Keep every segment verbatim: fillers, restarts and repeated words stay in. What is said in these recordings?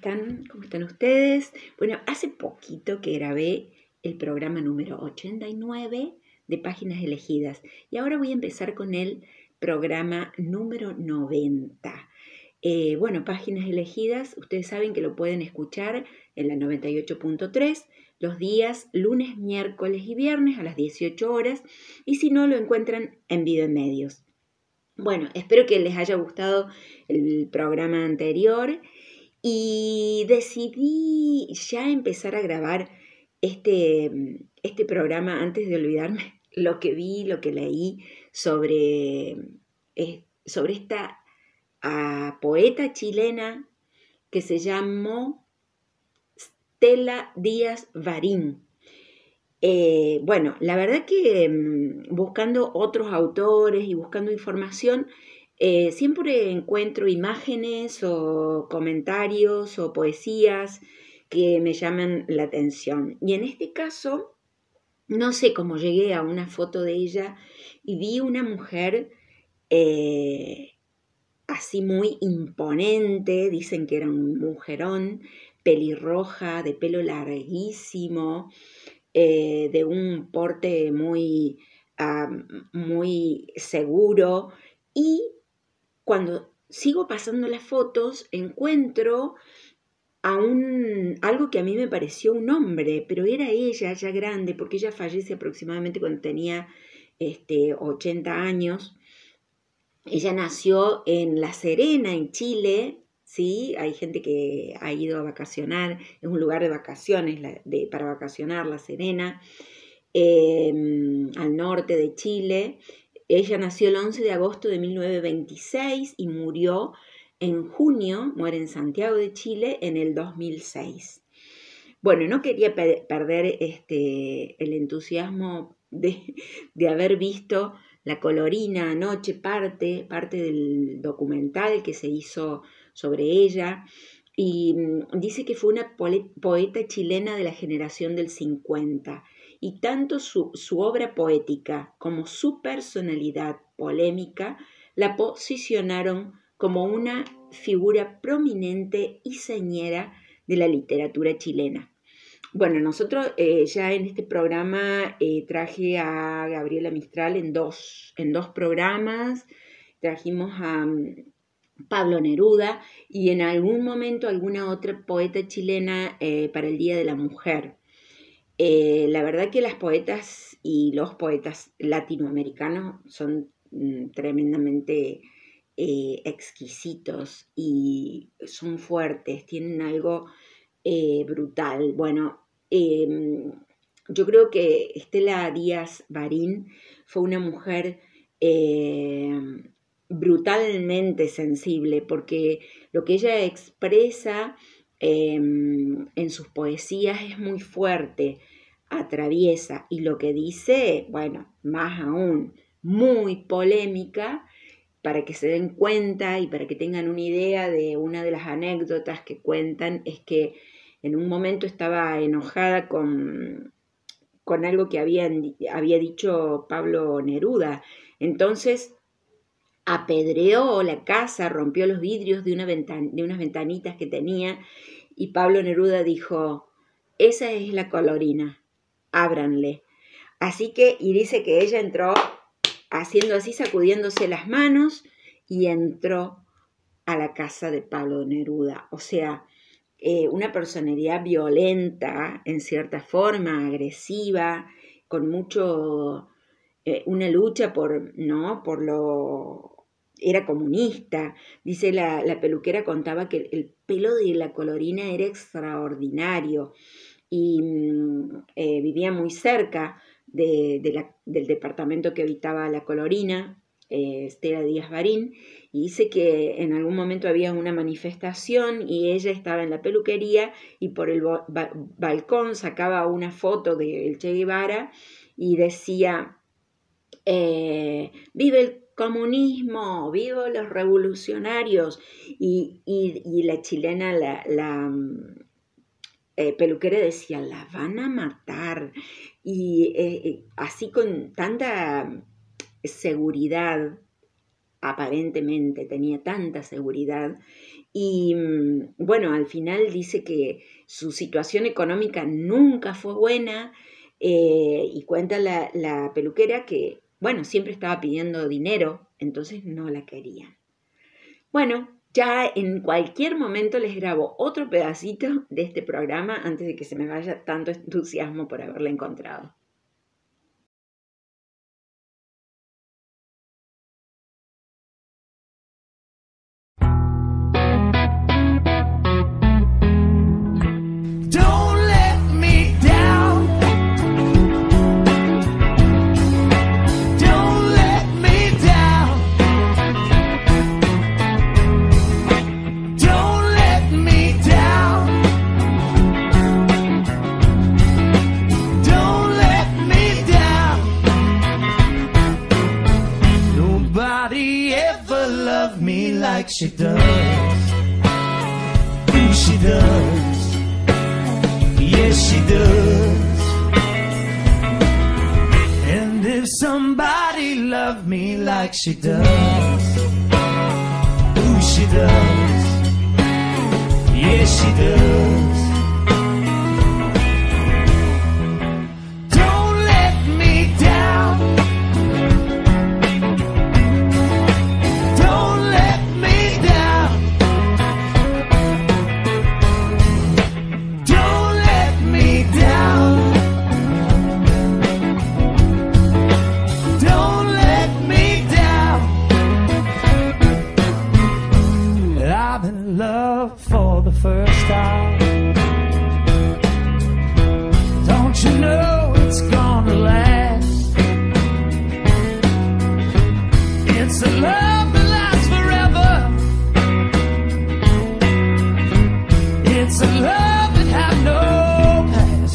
están? ¿Cómo están ustedes? Bueno, hace poquito que grabé el programa número ochenta y nueve de Páginas Elegidas y ahora voy a empezar con el programa número noventa. Eh, bueno, Páginas Elegidas, ustedes saben que lo pueden escuchar en la noventa y ocho punto tres los días lunes, miércoles y viernes a las dieciocho horas, y si no, lo encuentran en Video en Medios. Bueno, espero que les haya gustado el programa anterior y decidí ya empezar a grabar este, este programa antes de olvidarme lo que vi, lo que leí sobre, eh, sobre esta uh, poeta chilena que se llamó Stella Díaz Varín. Eh, bueno, la verdad que mmm, buscando otros autores y buscando información, eh, siempre encuentro imágenes o comentarios o poesías que me llaman la atención. Y en este caso, no sé cómo llegué a una foto de ella y vi una mujer eh, así muy imponente, dicen que era un mujerón, pelirroja, de pelo larguísimo, Eh, de un porte muy, uh, muy seguro, y cuando sigo pasando las fotos encuentro a un, algo que a mí me pareció un hombre, pero era ella ya grande, porque ella fallece aproximadamente cuando tenía este, ochenta años. Ella nació en La Serena, en Chile. Sí, hay gente que ha ido a vacacionar, es un lugar de vacaciones la, de, para vacacionar, La Serena, eh, al norte de Chile. Ella nació el once de agosto de mil novecientos veintiséis y murió en junio, muere en Santiago de Chile en el dos mil seis. Bueno, no quería per- perder este, el entusiasmo de, de haber visto La Colorina anoche, parte, parte del documental que se hizo sobre ella, y dice que fue una poeta chilena de la generación del cincuenta, y tanto su, su obra poética como su personalidad polémica la posicionaron como una figura prominente y señera de la literatura chilena. Bueno, nosotros eh, ya en este programa eh, traje a Gabriela Mistral en dos, en dos programas, trajimos a um, Pablo Neruda y en algún momento alguna otra poeta chilena eh, para el Día de la Mujer. Eh, la verdad que las poetas y los poetas latinoamericanos son mm, tremendamente eh, exquisitos y son fuertes, tienen algo eh, brutal. Bueno, eh, yo creo que Stella Díaz Varín fue una mujer eh, brutalmente sensible, porque lo que ella expresa eh, en sus poesías es muy fuerte, atraviesa, y lo que dice, bueno, más aún, muy polémica, para que se den cuenta y para que tengan una idea de una de las anécdotas que cuentan, es que en un momento estaba enojada con, con algo que habían, había dicho Pablo Neruda. Entonces apedreó la casa, rompió los vidrios de, una ventan, de unas ventanitas que tenía, y Pablo Neruda dijo: esa es la Colorina, ábranle. Así que, y dice que ella entró haciendo así, sacudiéndose las manos, y entró a la casa de Pablo Neruda. O sea, eh, una personalidad violenta, en cierta forma, agresiva, con mucho, eh, una lucha por, ¿no? Por lo... Era comunista. Dice la, la peluquera, contaba que el, el pelo de la Colorina era extraordinario, y eh, vivía muy cerca de, de la, del departamento que habitaba la Colorina, eh, Stella Díaz Varín, y dice que en algún momento había una manifestación y ella estaba en la peluquería y por el bo- ba- balcón sacaba una foto del Che Guevara y decía: eh, vive el comunismo, viva los revolucionarios, y, y, y la chilena, la, la eh, peluquera decía: la van a matar, y eh, así con tanta seguridad aparentemente tenía tanta seguridad. Y bueno, al final dice que su situación económica nunca fue buena, eh, y cuenta la, la peluquera que, bueno, siempre estaba pidiendo dinero, entonces no la querían. Bueno, ya en cualquier momento les grabo otro pedacito de este programa antes de que se me vaya tanto entusiasmo por haberla encontrado. Like she does, ooh, she does, yes she does. And if somebody loved me like she does, ooh, she does, yes she does. Don't let me down. First time, don't you know it's gonna last? It's a love that lasts forever. It's a love that has no past.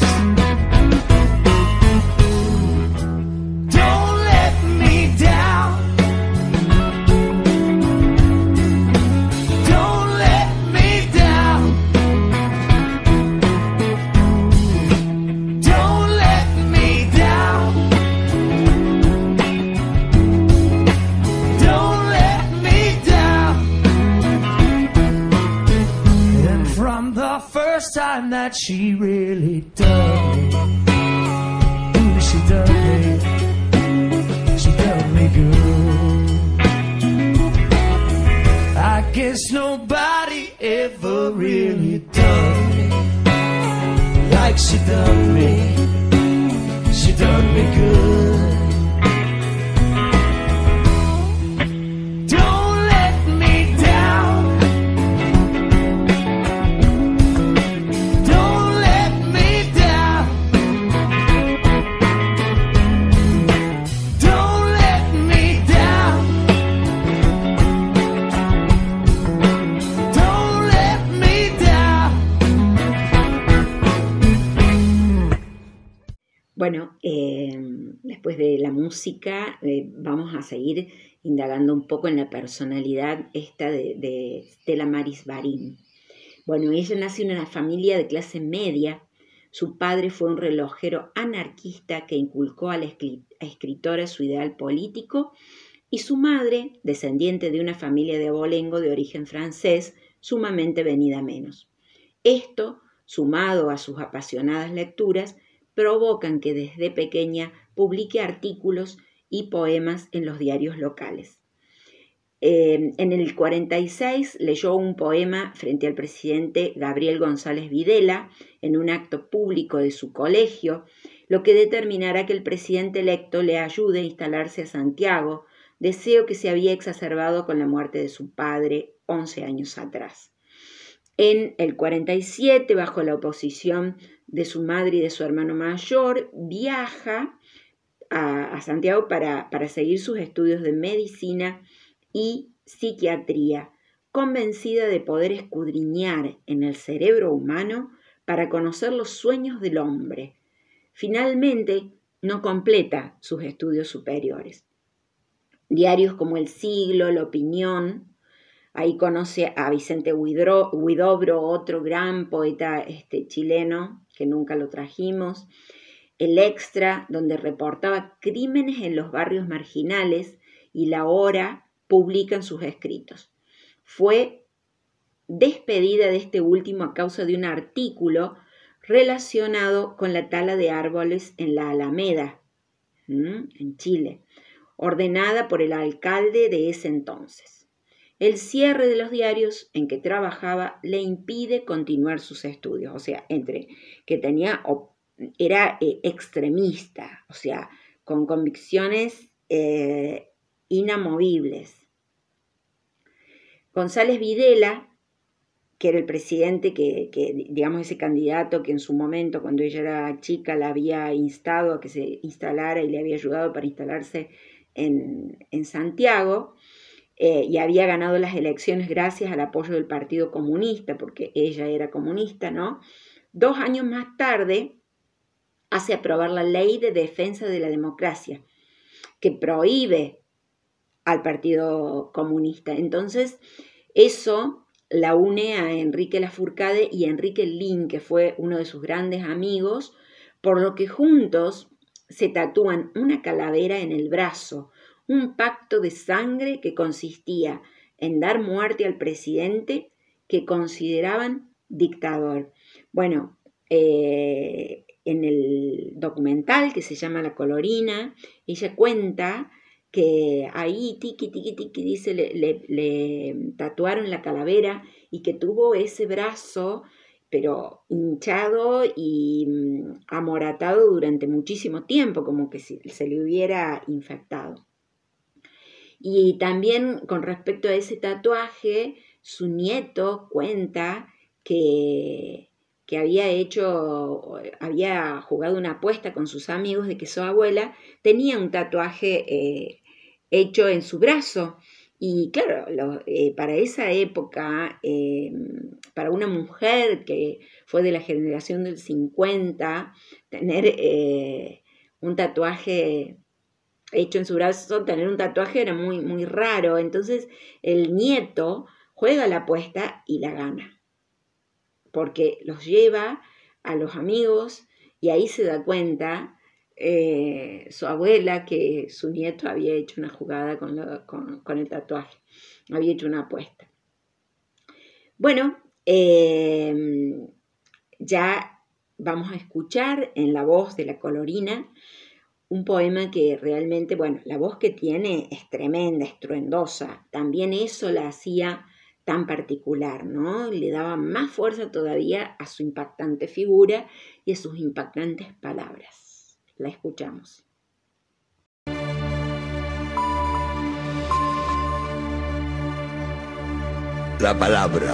Don't let me down. First time that she really dug me, ooh, she dug me, she dug me good. I guess nobody ever really dug me like she dug me, she dug me good. Bueno, eh, después de la música eh, vamos a seguir indagando un poco en la personalidad esta de, de Stella Maris Varin. Bueno, ella nace en una familia de clase media. Su padre fue un relojero anarquista que inculcó a la escritora su ideal político, y su madre, descendiente de una familia de abolengo de origen francés, sumamente venida menos. Esto, sumado a sus apasionadas lecturas, provocan que desde pequeña publique artículos y poemas en los diarios locales. Eh, en el cuarenta y seis leyó un poema frente al presidente Gabriel González Videla en un acto público de su colegio, lo que determinará que el presidente electo le ayude a instalarse a Santiago, deseo que se había exacerbado con la muerte de su padre once años atrás. En el cuarenta y siete, bajo la oposición de su madre y de su hermano mayor, viaja a, a Santiago para, para seguir sus estudios de medicina y psiquiatría, convencida de poder escudriñar en el cerebro humano para conocer los sueños del hombre. Finalmente, no completa sus estudios superiores. Diarios como El Siglo, La Opinión, ahí conoce a Vicente Huidobro, otro gran poeta este, chileno, que nunca lo trajimos. El Extra, donde reportaba crímenes en los barrios marginales, y La Hora, publican sus escritos. Fue despedida de este último a causa de un artículo relacionado con la tala de árboles en la Alameda, ¿m? en Chile, ordenada por el alcalde de ese entonces. El cierre de los diarios en que trabajaba le impide continuar sus estudios, o sea, entre que tenía, era eh, extremista, o sea, con convicciones eh, inamovibles. González Videla, que era el presidente, que, que digamos ese candidato que en su momento, cuando ella era chica, la había instado a que se instalara y le había ayudado para instalarse en, en Santiago, eh, y había ganado las elecciones gracias al apoyo del Partido Comunista, porque ella era comunista, ¿no? Dos años más tarde hace aprobar la Ley de Defensa de la Democracia, que prohíbe al Partido Comunista. Entonces, eso la une a Enrique Lafourcade y a Enrique Lin, que fue uno de sus grandes amigos, por lo que juntos se tatúan una calavera en el brazo, un pacto de sangre que consistía en dar muerte al presidente que consideraban dictador. Bueno, eh, en el documental que se llama La Colorina, ella cuenta que ahí, tiqui, tiqui, tiqui, dice, le, le, le tatuaron la calavera y que tuvo ese brazo, pero hinchado y amoratado durante muchísimo tiempo, como que si se le hubiera infectado. Y también con respecto a ese tatuaje, su nieto cuenta que, que había hecho, había jugado una apuesta con sus amigos de que su abuela tenía un tatuaje eh, hecho en su brazo. Y claro, lo, eh, para esa época, eh, para una mujer que fue de la generación del cincuenta, tener eh, un tatuaje hecho en su brazo, tener un tatuaje era muy, muy raro. Entonces el nieto juega la apuesta y la gana, porque los lleva a los amigos y ahí se da cuenta eh, su abuela que su nieto había hecho una jugada con, lo, con, con el tatuaje, había hecho una apuesta. Bueno, eh, ya vamos a escuchar en la voz de La Colorina un poema que realmente, bueno, la voz que tiene es tremenda, estruendosa. También eso la hacía tan particular, ¿no? Le daba más fuerza todavía a su impactante figura y a sus impactantes palabras. La escuchamos. La palabra,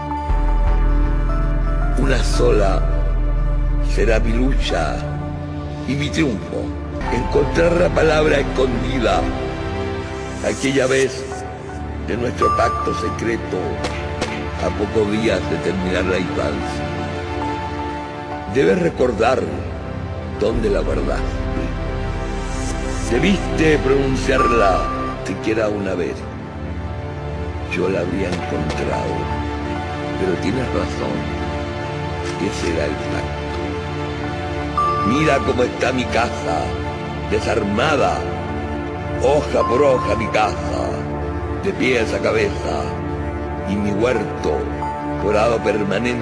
una sola, será mi lucha y mi triunfo. Encontrar la palabra escondida, aquella vez de nuestro pacto secreto, a pocos días de terminar la infancia. Debes recordar dónde la guardaste. Debiste pronunciarla siquiera una vez. Yo la habría encontrado, pero tienes razón, ese era el pacto. Mira cómo está mi casa, desarmada, hoja por hoja mi casa, de pies a cabeza, y mi huerto, forado permanente,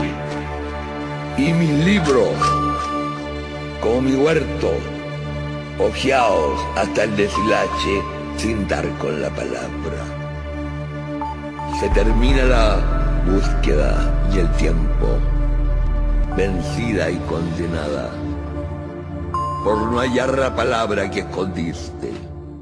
y mis libros, como mi huerto, hojeados hasta el deshilache, sin dar con la palabra. Se termina la búsqueda y el tiempo, vencida y condenada, por no hallar la palabra que escondiste.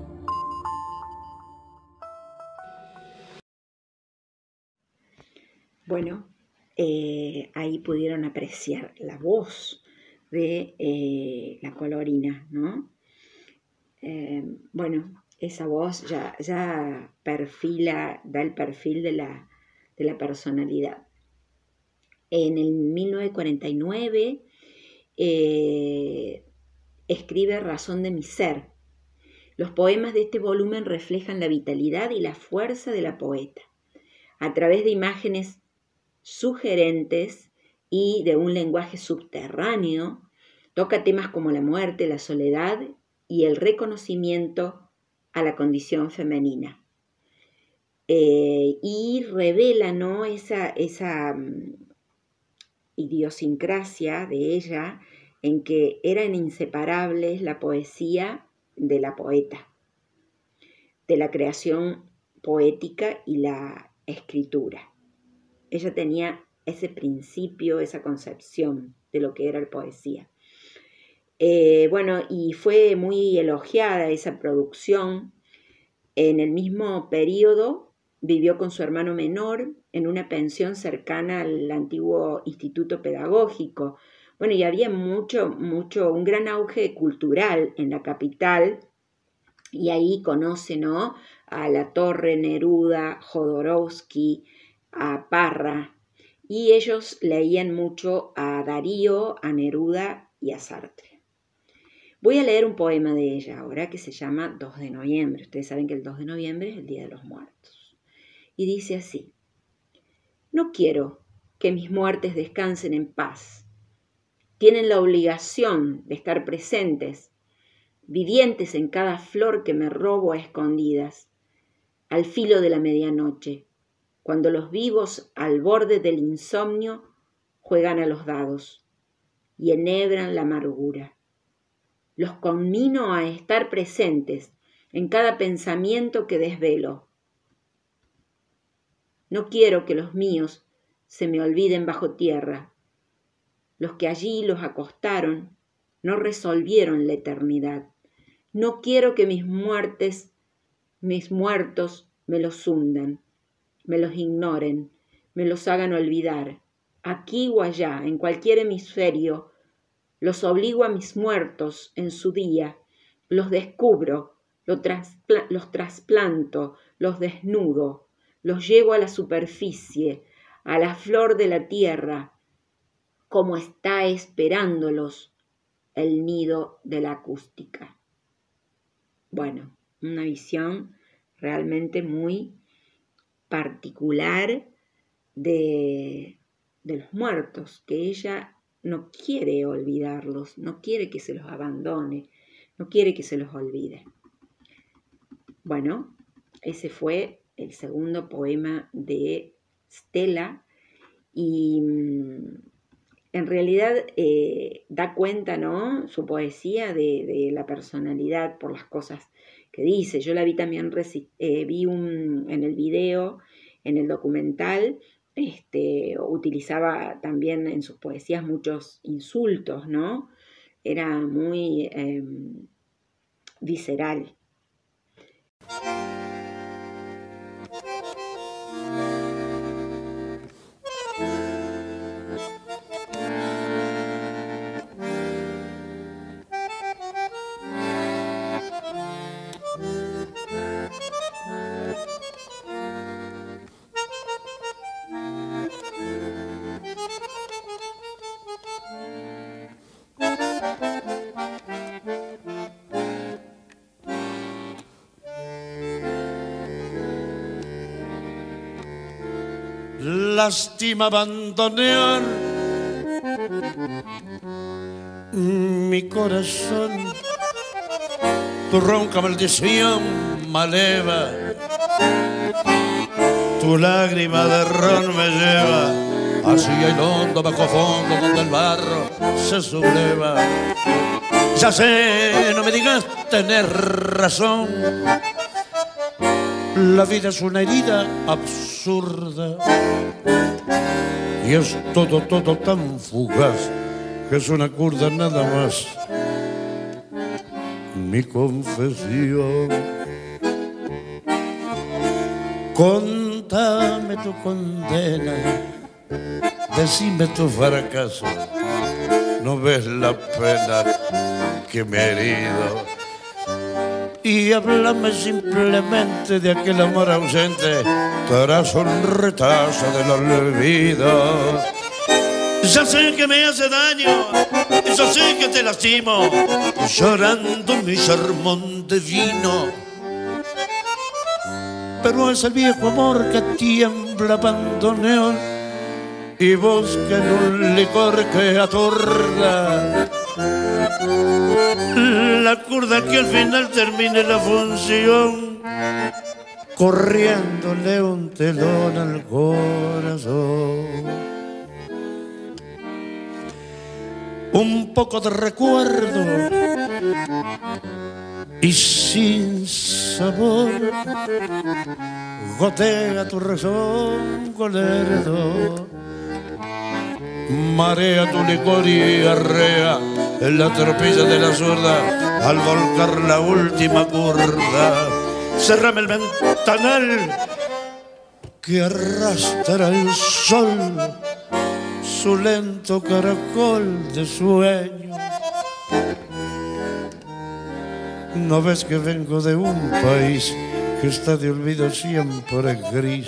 Bueno, eh, ahí pudieron apreciar la voz de eh, La Colorina, ¿no? Eh, bueno, esa voz ya, ya perfila, da el perfil de la, de la personalidad. En el mil novecientos cuarenta y nueve eh, escribe Razón de mi ser. Los poemas de este volumen reflejan la vitalidad y la fuerza de la poeta. A través de imágenes sugerentes y de un lenguaje subterráneo, toca temas como la muerte, la soledad y el reconocimiento a la condición femenina. eh, y revela, ¿no?, esa, esa um, idiosincrasia de ella en que eran inseparables la poesía de la poeta, de la creación poética y la escritura. Ella tenía ese principio, esa concepción de lo que era la poesía. Eh, bueno, y fue muy elogiada esa producción. En el mismo periodo vivió con su hermano menor en una pensión cercana al antiguo Instituto Pedagógico. Bueno, y había mucho, mucho, un gran auge cultural en la capital, y ahí conoce, ¿no?, a Latorre, Neruda, Jodorowsky, a Parra, y ellos leían mucho a Darío, a Neruda y a Sartre. Voy a leer un poema de ella ahora que se llama dos de noviembre. Ustedes saben que el dos de noviembre es el Día de los Muertos. Y dice así: no quiero que mis muertes descansen en paz. Tienen la obligación de estar presentes, vivientes en cada flor que me robo a escondidas, al filo de la medianoche, cuando los vivos al borde del insomnio juegan a los dados y enhebran la amargura. Los conmino a estar presentes en cada pensamiento que desvelo. No quiero que los míos se me olviden bajo tierra. Los que allí los acostaron no resolvieron la eternidad. No quiero que mis muertes, mis muertos me los hundan, me los ignoren, me los hagan olvidar. Aquí o allá, en cualquier hemisferio, los obligo a mis muertos en su día, los descubro, los, traspla- los trasplanto, los desnudo, los llevo a la superficie, a la flor de la tierra, como está esperándolos el nido de la acústica. Bueno, una visión realmente muy particular de, de los muertos, que ella no quiere olvidarlos, no quiere que se los abandone, no quiere que se los olvide. Bueno, ese fue el segundo poema de Stella, y en realidad eh, da cuenta, ¿no?, su poesía de, de la personalidad por las cosas que dice. Yo la vi también, eh, vi un, en el video, en el documental. Este, utilizaba también en sus poesías muchos insultos, ¿no? Era muy eh, visceral. Lástima abandonar mi corazón, tu ronca maldición maleva, tu lágrima de ron me lleva hacia el hondo bajo fondo donde el barro se subleva. Ya sé, no me digas tener razón, la vida es una herida absurda y es todo, todo tan fugaz que es una curda nada más. Mi confesión, contame tu condena, decime tu fracaso, no ves la pena que me he herido. Y háblame simplemente de aquel amor ausente tras un retazo del olvido. Ya sé que me hace daño, yo sé que te lastimo, llorando mi sermón de vino. Pero es el viejo amor que tiembla bandoneón y busca en un licor que atorda. La curda que al final termine la función corriéndole un telón al corazón. Un poco de recuerdo y sin sabor gotea tu razón con lerdo, marea tu licor y arrea en la tropilla de la zurda al volcar la última curva. Cerrame el ventanal que arrastra el sol su lento caracol de sueño. ¿No ves que vengo de un país que está de olvido siempre gris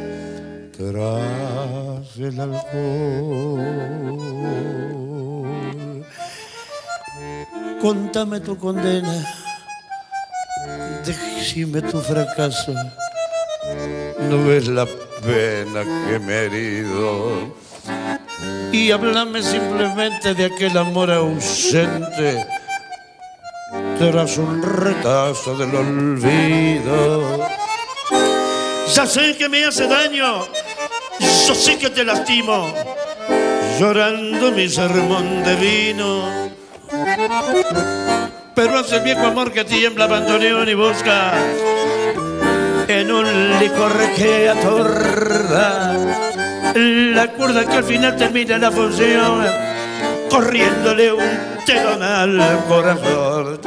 tras el alcohol? Contame tu condena, decime tu fracaso. ¿No ves la pena que me he herido? Y háblame simplemente de aquel amor ausente tras un retazo del olvido. Ya sé que me hace daño, yo sé que te lastimo, llorando mi sermón de vino. Pero hace el viejo amor que tiembla, abandoneón y busca en un licor que atorda la cuerda que al final termina la función, corriéndole un telón al corazón.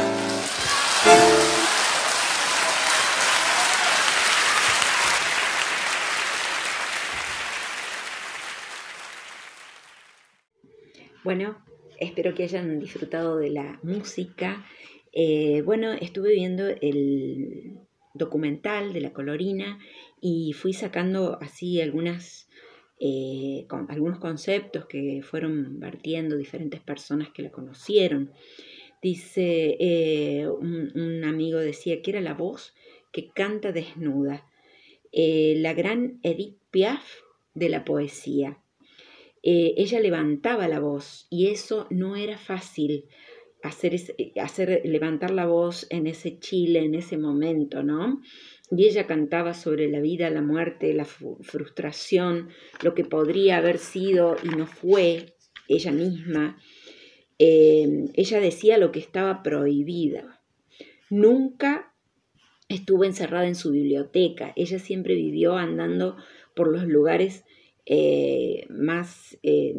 Bueno, espero que hayan disfrutado de la música. Eh, bueno, estuve viendo el documental de La Colorina y fui sacando así algunas, eh, con, algunos conceptos que fueron vertiendo diferentes personas que la conocieron. Dice, eh, un, un amigo decía que era la voz que canta desnuda, eh, la gran Edith Piaf de la poesía. Eh, ella levantaba la voz y eso no era fácil, hacer, ese, hacer levantar la voz en ese Chile, en ese momento, ¿no? Y ella cantaba sobre la vida, la muerte, la frustración, lo que podría haber sido y no fue ella misma. Eh, ella decía lo que estaba prohibido. Nunca estuvo encerrada en su biblioteca. Ella siempre vivió andando por los lugares eh, más eh,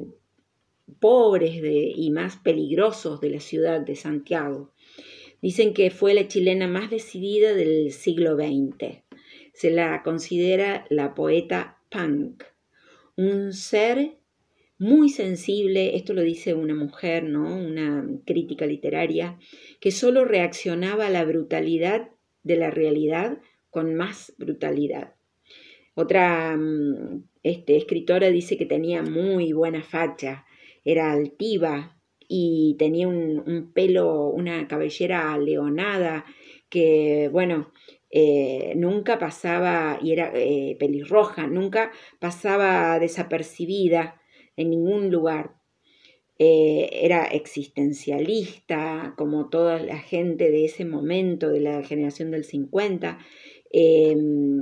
pobres de, y más peligrosos de la ciudad de Santiago. Dicen que fue la chilena más decidida del siglo veinte. Se la considera la poeta punk, un ser muy sensible, esto lo dice una mujer, ¿no? Una crítica literaria, que solo reaccionaba a la brutalidad de la realidad con más brutalidad. Otra este, escritora dice que tenía muy buena facha, era altiva y tenía un, un pelo, una cabellera leonada que, bueno, eh, nunca pasaba, y era eh, pelirroja, nunca pasaba desapercibida en ningún lugar. Eh, era existencialista, como toda la gente de ese momento, de la generación del cincuenta. Eh,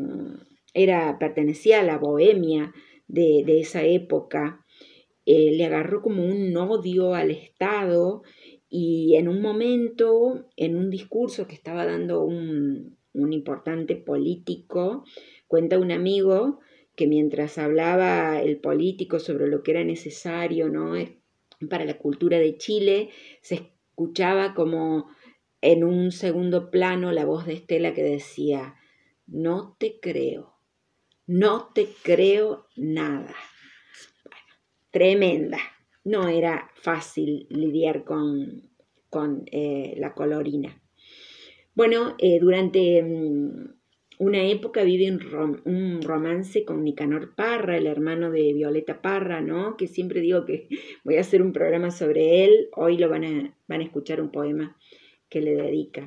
era, pertenecía a la bohemia de, de esa época. Eh, le agarró como un odio al Estado y en un momento, en un discurso que estaba dando un, un importante político, cuenta un amigo que mientras hablaba el político sobre lo que era necesario, ¿no?, para la cultura de Chile, se escuchaba como en un segundo plano la voz de Estela que decía: no te creo, no te creo nada. Bueno, tremenda. No era fácil lidiar con, con eh, la Colorina. Bueno, eh, durante um, una época vive un, rom un romance con Nicanor Parra, el hermano de Violeta Parra, ¿no? Que siempre digo que voy a hacer un programa sobre él. Hoy lo van a, van a escuchar un poema que le dedica.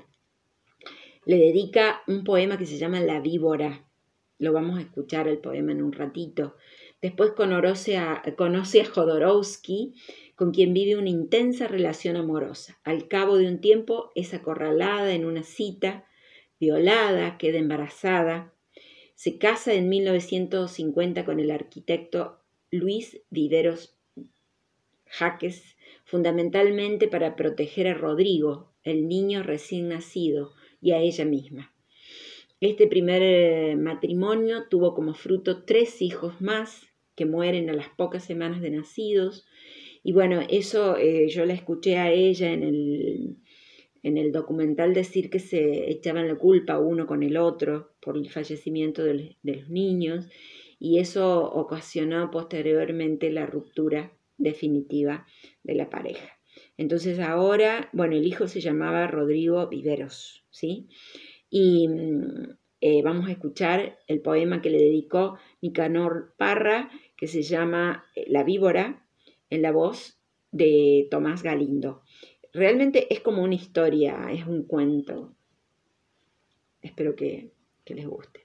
Le dedica un poema que se llama La Víbora. Lo vamos a escuchar el poema en un ratito. Después conoce a, conoce a Jodorowsky, con quien vive una intensa relación amorosa. Al cabo de un tiempo es acorralada en una cita, violada, queda embarazada. Se casa en mil novecientos cincuenta con el arquitecto Luis Viveros Jaques, fundamentalmente para proteger a Rodrigo, el niño recién nacido, y a ella misma. Este primer matrimonio tuvo como fruto tres hijos más que mueren a las pocas semanas de nacidos. Y bueno, eso eh, yo la escuché a ella en el, en el documental decir que se echaban la culpa uno con el otro por el fallecimiento de, de los niños, y eso ocasionó posteriormente la ruptura definitiva de la pareja. Entonces ahora, bueno, el hijo se llamaba Rodrigo Viveros, ¿sí? Y eh, vamos a escuchar el poema que le dedicó Nicanor Parra, que se llama La víbora, en la voz de Tomás Galindo. Realmente es como una historia, es un cuento. Espero que, que les guste.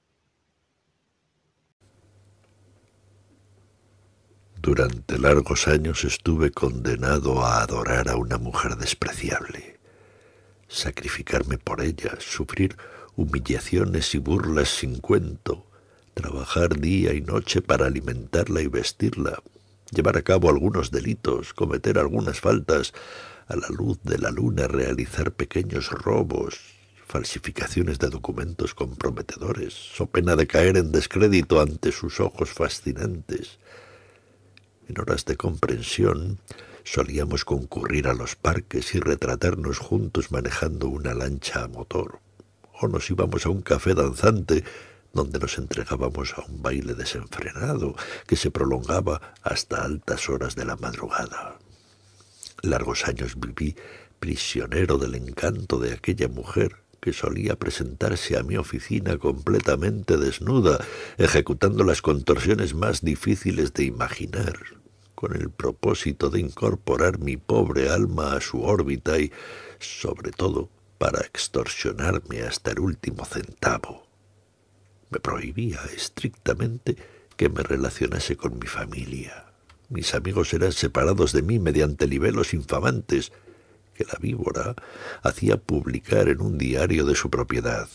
Durante largos años estuve condenado a adorar a una mujer despreciable, sacrificarme por ella, sufrir humillaciones y burlas sin cuento, trabajar día y noche para alimentarla y vestirla, llevar a cabo algunos delitos, cometer algunas faltas, a la luz de la luna realizar pequeños robos, falsificaciones de documentos comprometedores, so pena de caer en descrédito ante sus ojos fascinantes. En horas de comprensión solíamos concurrir a los parques y retratarnos juntos manejando una lancha a motor, o nos íbamos a un café danzante donde nos entregábamos a un baile desenfrenado que se prolongaba hasta altas horas de la madrugada. Largos años viví prisionero del encanto de aquella mujer que solía presentarse a mi oficina completamente desnuda, ejecutando las contorsiones más difíciles de imaginar, con el propósito de incorporar mi pobre alma a su órbita y, sobre todo, para extorsionarme hasta el último centavo. Me prohibía estrictamente que me relacionase con mi familia. Mis amigos eran separados de mí mediante libelos infamantes que la víbora hacía publicar en un diario de su propiedad.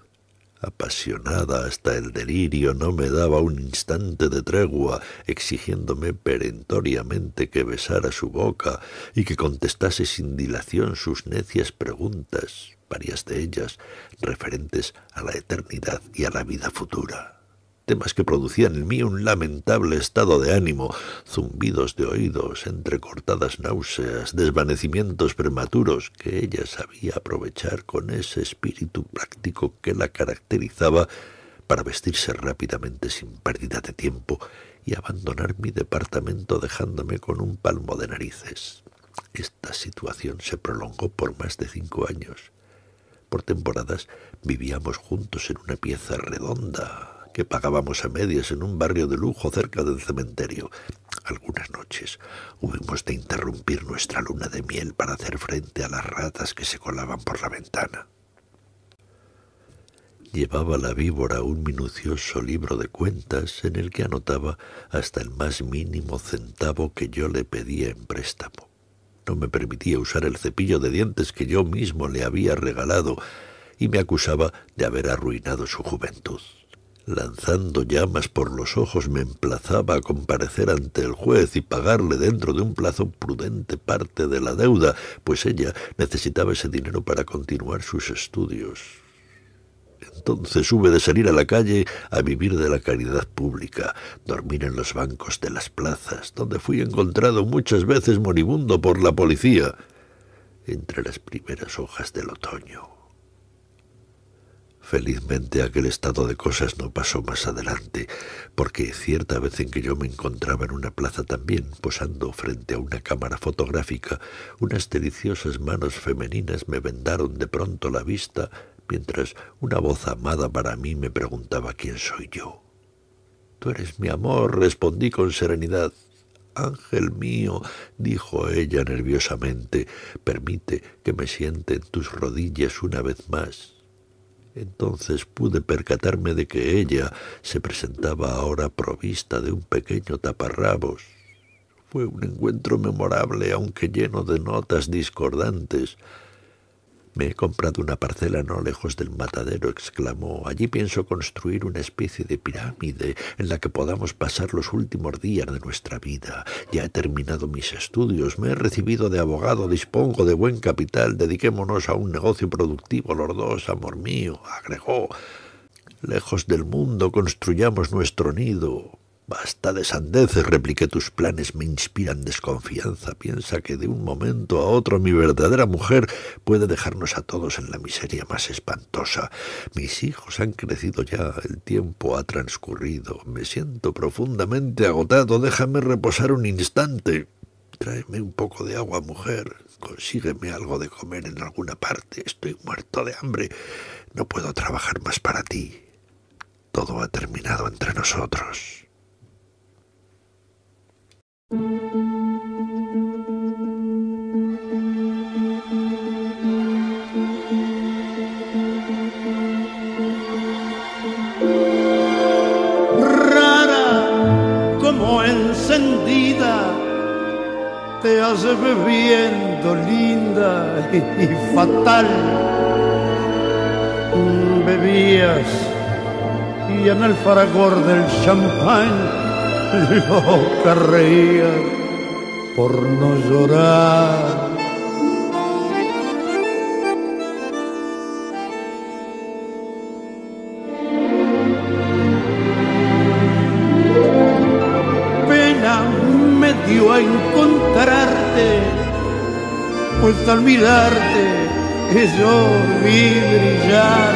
Apasionada hasta el delirio, no me daba un instante de tregua, exigiéndome perentoriamente que besara su boca y que contestase sin dilación sus necias preguntas, varias de ellas referentes a la eternidad y a la vida futura. Temas que producían en mí un lamentable estado de ánimo, zumbidos de oídos, entrecortadas náuseas, desvanecimientos prematuros que ella sabía aprovechar con ese espíritu práctico que la caracterizaba para vestirse rápidamente sin pérdida de tiempo y abandonar mi departamento dejándome con un palmo de narices. Esta situación se prolongó por más de cinco años. Por temporadas vivíamos juntos en una pieza redonda que pagábamos a medias en un barrio de lujo cerca del cementerio. Algunas noches hubimos de interrumpir nuestra luna de miel para hacer frente a las ratas que se colaban por la ventana. Llevaba la víbora un minucioso libro de cuentas en el que anotaba hasta el más mínimo centavo que yo le pedía en préstamo. No me permitía usar el cepillo de dientes que yo mismo le había regalado y me acusaba de haber arruinado su juventud. Lanzando llamas por los ojos me emplazaba a comparecer ante el juez y pagarle dentro de un plazo prudente parte de la deuda, pues ella necesitaba ese dinero para continuar sus estudios. Entonces hube de salir a la calle a vivir de la caridad pública, dormir en los bancos de las plazas, donde fui encontrado muchas veces moribundo por la policía, entre las primeras hojas del otoño. Felizmente aquel estado de cosas no pasó más adelante, porque cierta vez en que yo me encontraba en una plaza también, posando frente a una cámara fotográfica, unas deliciosas manos femeninas me vendaron de pronto la vista, mientras una voz amada para mí me preguntaba quién soy yo. «Tú eres mi amor», respondí con serenidad. «Ángel mío», dijo ella nerviosamente, «permite que me siente en tus rodillas una vez más». Entonces pude percatarme de que ella se presentaba ahora provista de un pequeño taparrabos. Fue un encuentro memorable, aunque lleno de notas discordantes. Me he comprado una parcela no lejos del matadero, exclamó. Allí pienso construir una especie de pirámide en la que podamos pasar los últimos días de nuestra vida. Ya he terminado mis estudios, me he recibido de abogado, dispongo de buen capital. Dediquémonos a un negocio productivo los dos, amor mío, agregó. Lejos del mundo construyamos nuestro nido. Basta de sandeces, repliqué, tus planes me inspiran desconfianza. Piensa que de un momento a otro mi verdadera mujer puede dejarnos a todos en la miseria más espantosa. Mis hijos han crecido ya, el tiempo ha transcurrido. Me siento profundamente agotado, déjame reposar un instante. Tráeme un poco de agua, mujer. Consígueme algo de comer en alguna parte. Estoy muerto de hambre. No puedo trabajar más para ti. Todo ha terminado entre nosotros. Rara como encendida, te hace bebiendo linda y fatal. Bebías y en el fragor del champán loca reía por no llorar. Pena me dio a encontrarte, pues al mirarte yo vi brillar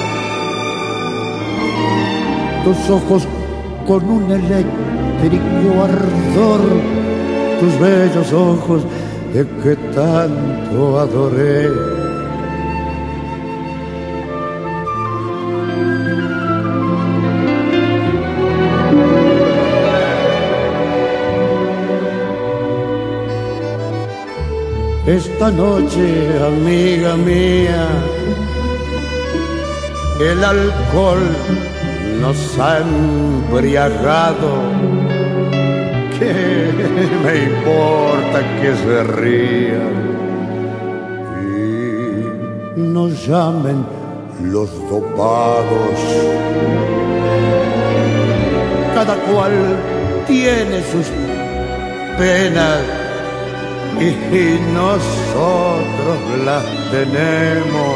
tus ojos con un eléctrico ardor, tus bellos ojos de que tanto adoré. Esta noche, amiga mía, el alcohol nos ha embriagado. ¿Qué me importa que se rían y nos llamen los dopados? Cada cual tiene sus penas y nosotros las tenemos.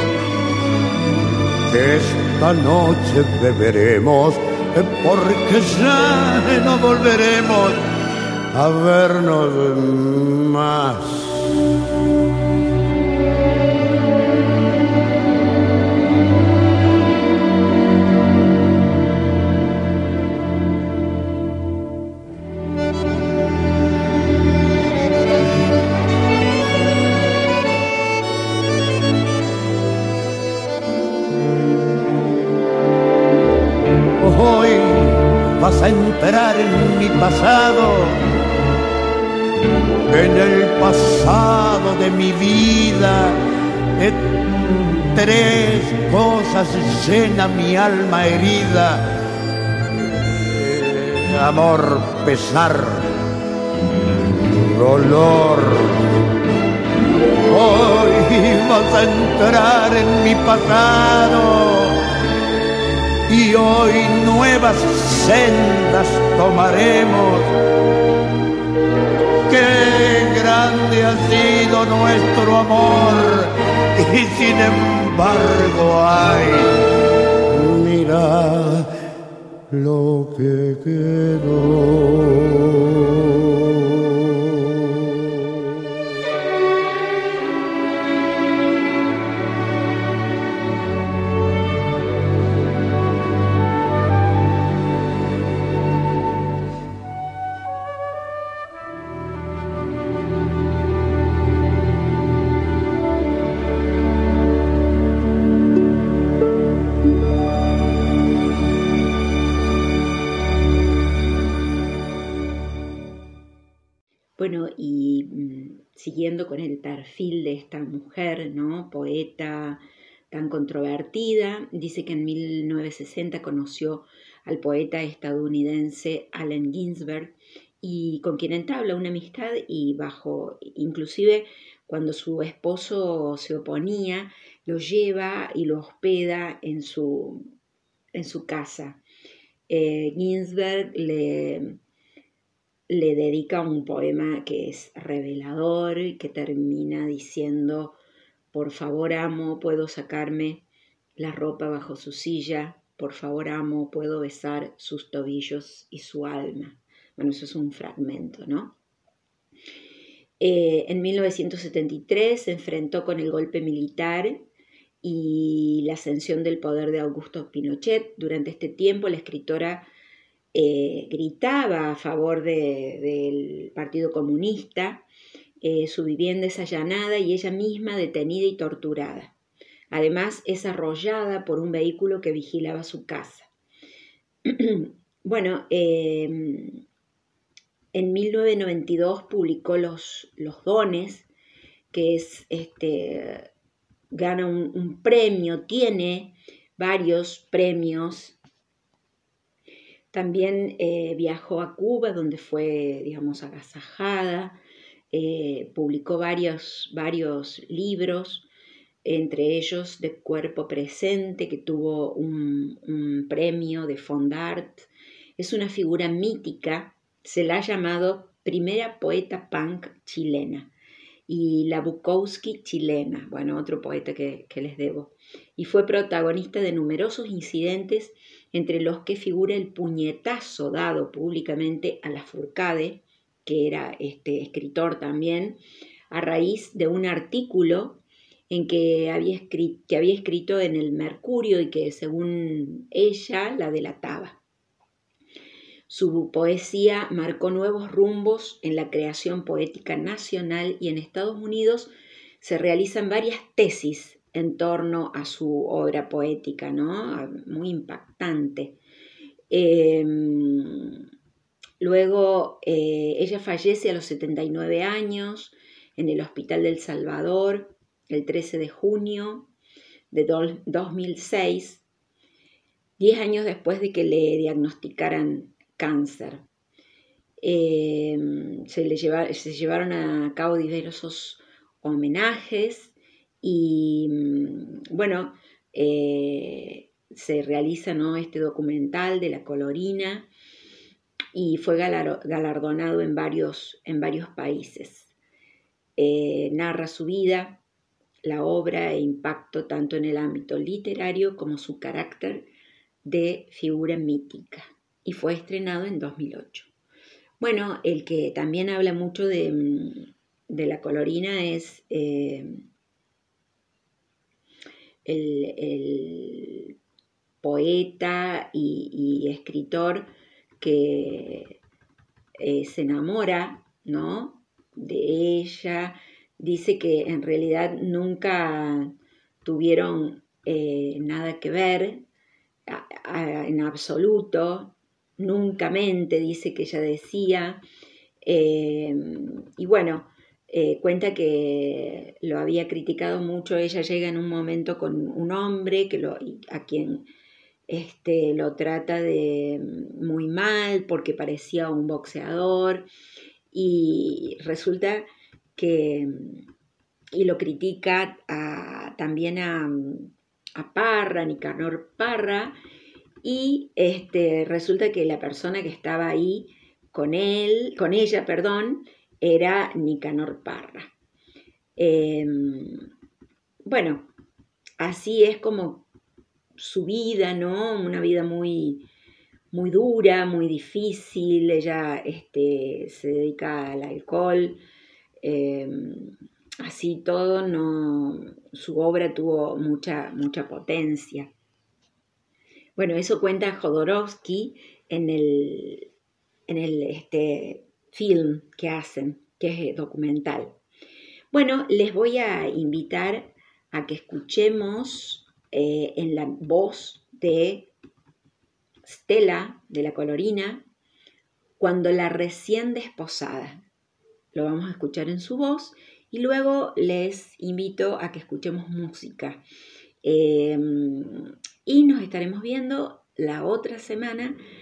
Esta noche beberemos porque ya no volveremos a vernos más. Hoy vas a entrar en mi pasado, en el pasado de mi vida. Eh, tres cosas llenan mi alma herida: eh, amor, pesar, dolor. Hoy vas a entrar en mi pasado y hoy nuevas sendas tomaremos. Qué grande ha sido nuestro amor y sin embargo, ay, mira lo que quedó. Bueno, y mm, siguiendo con el perfil de esta mujer, ¿no? Poeta tan controvertida, dice que en mil novecientos sesenta conoció al poeta estadounidense Allen Ginsberg y con quien entabla una amistad y bajo, inclusive cuando su esposo se oponía, lo lleva y lo hospeda en su, en su casa. Eh, Ginsberg le, le dedica un poema que es revelador y que termina diciendo: por favor, amo, puedo sacarme la ropa bajo su silla, por favor, amo, puedo besar sus tobillos y su alma. Bueno, eso es un fragmento, ¿no? Eh, en mil novecientos setenta y tres se enfrentó con el golpe militar y la ascensión del poder de Augusto Pinochet. Durante este tiempo la escritora eh, gritaba a favor de, del Partido Comunista, eh, su vivienda es allanada y ella misma detenida y torturada. Además es arrollada por un vehículo que vigilaba su casa. Bueno, eh, en mil novecientos noventa y dos publicó Los, los Dones, que es, este, gana un, un premio, tiene varios premios. También eh, viajó a Cuba, donde fue, digamos, agasajada. Eh, publicó varios, varios libros, entre ellos De Cuerpo Presente, que tuvo un, un premio de Fondart. Es una figura mítica. Se la ha llamado primera poeta punk chilena y la Bukowski chilena, bueno, otro poeta que, que les debo. Y fue protagonista de numerosos incidentes, entre los que figura el puñetazo dado públicamente a Lafourcade, que era este escritor también, a raíz de un artículo en que había, escrito, que había escrito en el Mercurio y que, según ella, la delataba. Su poesía marcó nuevos rumbos en la creación poética nacional y en Estados Unidos se realizan varias tesis en torno a su obra poética, ¿no? Muy impactante. Eh, luego eh, ella fallece a los setenta y nueve años en el Hospital del Salvador el trece de junio de dos mil seis, diez años después de que le diagnosticaran cáncer. Eh, se, le lleva, se llevaron a cabo diversos homenajes y, bueno, eh, se realiza, ¿no?, este documental de la colorina y fue galardonado en varios, en varios países. Eh, narra su vida, la obra e impacto tanto en el ámbito literario como su carácter de figura mítica. Y fue estrenado en dos mil ocho. Bueno, el que también habla mucho de, de la colorina es eh, el, el poeta y, y escritor que eh, se enamora, ¿no?, de ella. Dice que en realidad nunca tuvieron eh, nada que ver a, a, en absoluto. Nunca mente, dice que ella decía, eh, y bueno, eh, cuenta que lo había criticado mucho. Ella llega en un momento con un hombre que lo, a quien este, lo trata de muy mal porque parecía un boxeador, y resulta que, y lo critica a, también a, a Parra, Nicanor Parra, y este, resulta que la persona que estaba ahí con él, con ella, perdón, era Nicanor Parra. Eh, bueno, así es como su vida, ¿no? Una vida muy, muy dura, muy difícil. Ella este, se dedica al alcohol, eh, así todo, no, su obra tuvo mucha, mucha potencia. Bueno, eso cuenta Jodorowsky en el, en el este, film que hacen, que es documental. Bueno, les voy a invitar a que escuchemos eh, en la voz de Stella, de la colorina, Cuando la recién desposada. Lo vamos a escuchar en su voz y luego les invito a que escuchemos música. Eh, y nos estaremos viendo la otra semana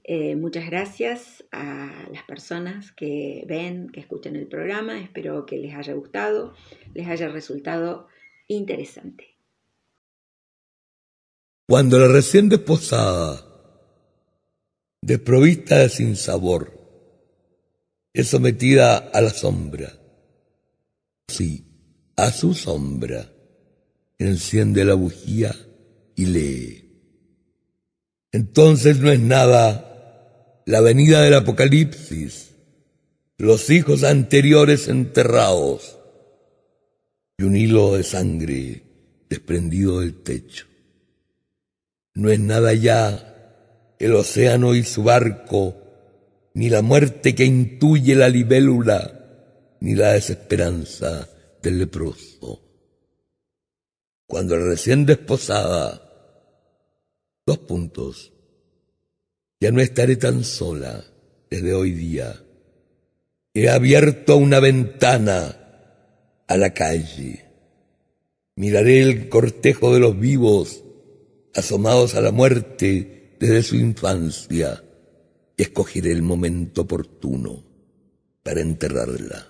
Eh, muchas gracias a las personas que ven, que escuchan el programa. Espero que les haya gustado, les haya resultado interesante. Cuando la recién desposada, desprovista de sinsabor, es sometida a la sombra, sí, a su sombra, enciende la bujía y lee. Entonces no es nada la venida del apocalipsis, los hijos anteriores enterrados y un hilo de sangre desprendido del techo. No es nada ya el océano y su barco, ni la muerte que intuye la libélula, ni la desesperanza del leproso. Cuando la recién desposada, dos puntos, ya no estaré tan sola desde hoy día. He abierto una ventana a la calle. Miraré el cortejo de los vivos asomados a la muerte desde su infancia y escogeré el momento oportuno para enterrarla.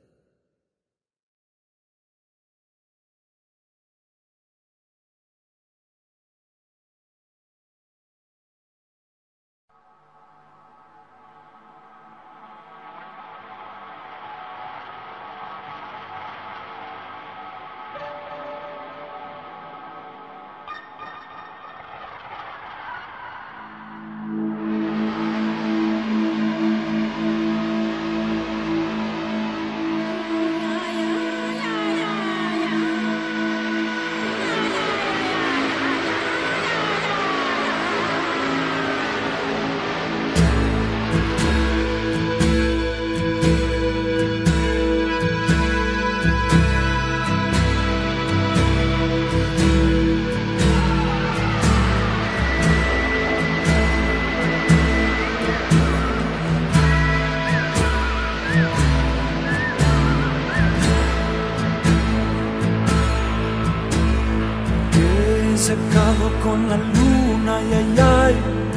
Secado con la luna, ay, ay, ay,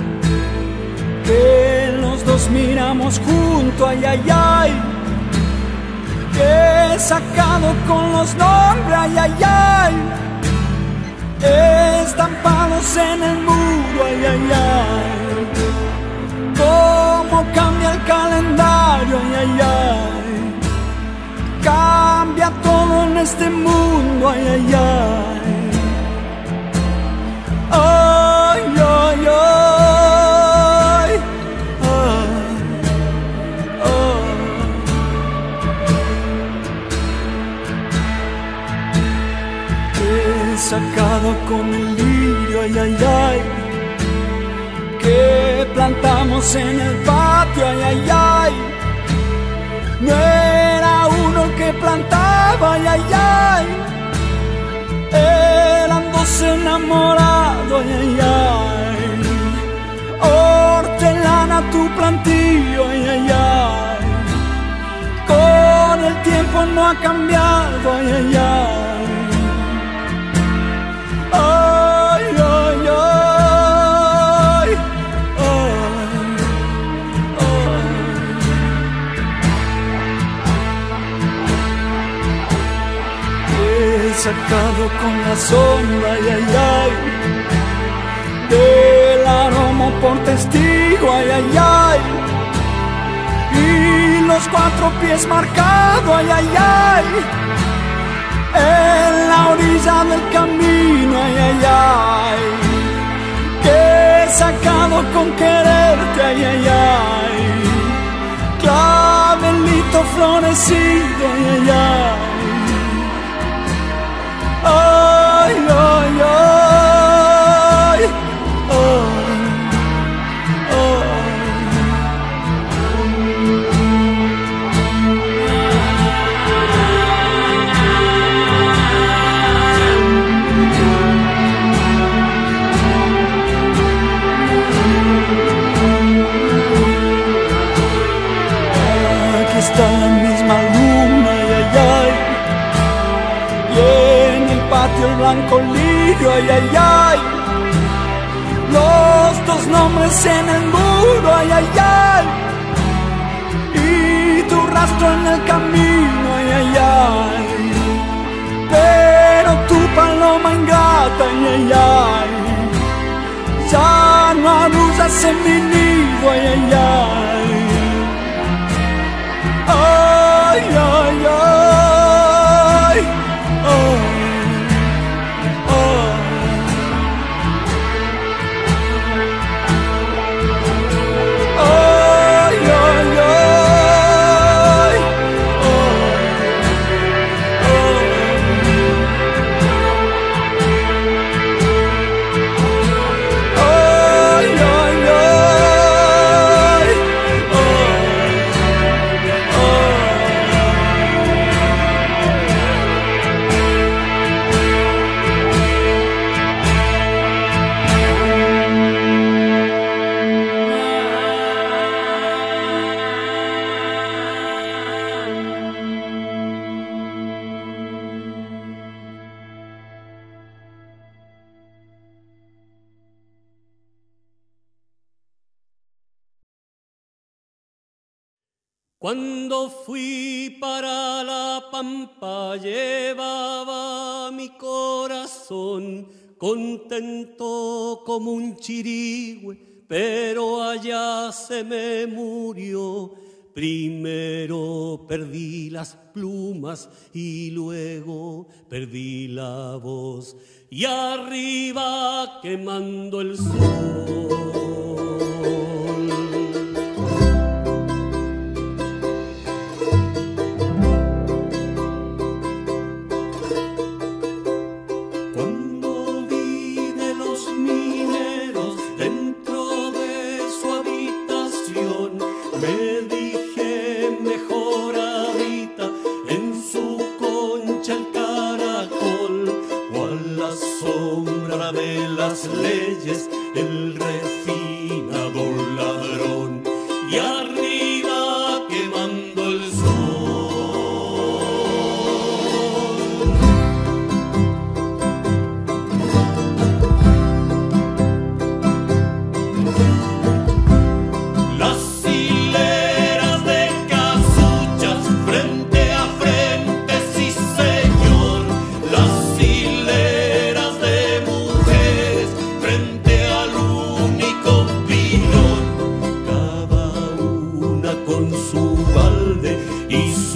que los dos miramos junto, ay, ay, ay, que he sacado con los nombres, ay, ay, ay, estampados en el muro, ay, ay, ay, cómo cambia el calendario, ay, ay, ay, cambia todo en este mundo, ay, ay, ay. Ay, ay, ay, ay, ay. He sacado con el lirio, ay, ay, ay, que plantamos en el patio, ay, ay, ay. No era uno el que plantaba, ay, ay, ay. Eran dos enamorados, ay, ay, ay. Hortelana tu plantillo, ay, ay, ay. Con el tiempo no ha cambiado, ay, ay, ay. Ay, ay, ay, ay, ay. He sacado con la sombra, ay, ay, ay, del aroma por testigo, ay, ay, ay, y los cuatro pies marcados, ay, ay, ay, en la orilla del camino, ay, ay, ay, que he sacado con quererte, ay, ay, ay, clavelito florecido, ay, ay, ay. Ay, ay, ay, ay, aquí está la misma luna, ay, ay, ay, y en el patio el blanco lirio, ay, ay, ay, los dos no nombres en el muro, ay, ay, ay. Y tu rastro en el camino, ay, ay, ay. Pero tu paloma ingrata, ay, ay, ay. Ya no arrullas en mi nido, ay, ay, ay. Ay, ay, ay. Oh. Cuando fui para la pampa llevaba mi corazón contento como un chirigüe, pero allá se me murió. Primero perdí las plumas y luego perdí la voz, y arriba quemando el sol. Leyes, el refinador ladrón, y arriba quemando el sol. Las hileras de casuchas frente a frente, sí señor, las hileras de mujeres frente al único pilón, cada una con su balde y su